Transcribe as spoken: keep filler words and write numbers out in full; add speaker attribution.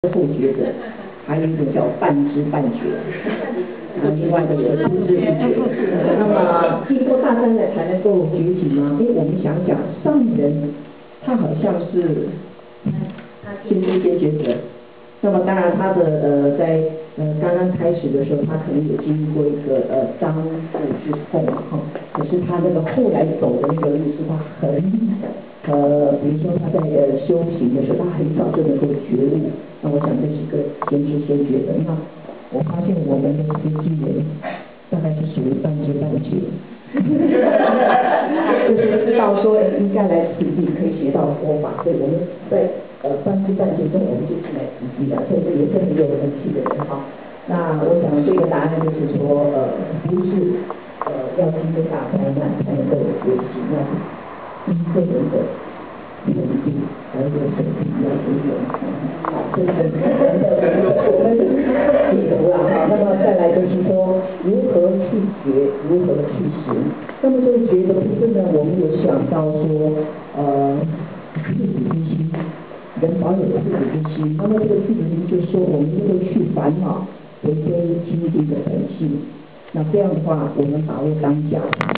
Speaker 1: 后觉者，还有一种叫半知半觉，啊，另外一个是不知不觉。那么经过大三了才能够觉醒吗？因为我们想想，上人他好像是先知先觉者，那么当然他的呃在呃刚刚开始的时候，他可能有经历过一个呃张富之痛哈，可是他那个后来走的那个路是他很。呃，比如说他在呃修行的时候，他很早就能够觉悟。那我想这是个先知先觉的。那我发现我们的这些经人大概是属于半知半觉，就是知道说应该来此地可以学到佛法，所以我们在呃半知半觉中我们就进来此地了，所以这也是很有人气的人哈。那我想这个答案就是说，呃，不是呃要经过大灾难才能够觉醒，那是。一个人的努力，还有身体要有用，好，这是我们的解读了哈。那么再来就是说，如何去觉，如何去行。那么这个觉的部分呢，我们有想到说，呃，赤子之心，人保有赤子之心。那么这个赤子之心就是说，我们能够去烦恼，回归清净的本性。那这样的话，我们把握当下。